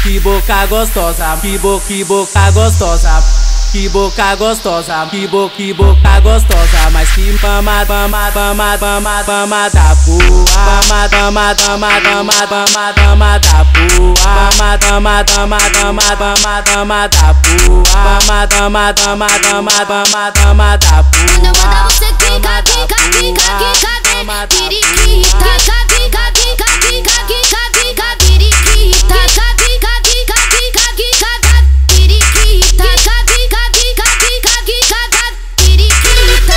Que boca gostosa, que boca gostosa. Que boca gostosa, que boca gostosa. Mas que bama da boa. Bama da boa. Bama da boa. Quando eu mandar você quica, quica, quica, quica, periquita. Quica, quica, quica, quica, quica, periquita. Quica, quica, quica, quica, quica, periquita. Quica, quica, quica, quica, quica, periquita.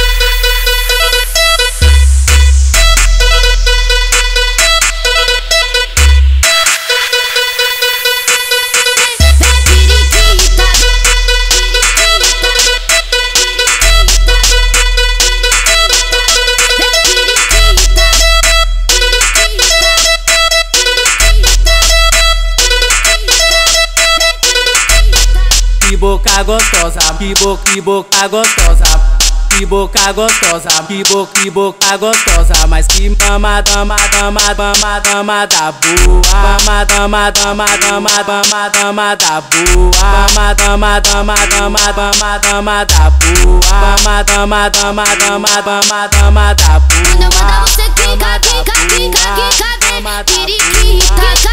Que boca gostosa, que boca gostosa. Que boca gostosa, que boca gostosa. Mas que bama da boa. Bama da boa. Bama da boa. Quando eu mandar você quica, quica, quica, quica, periquita.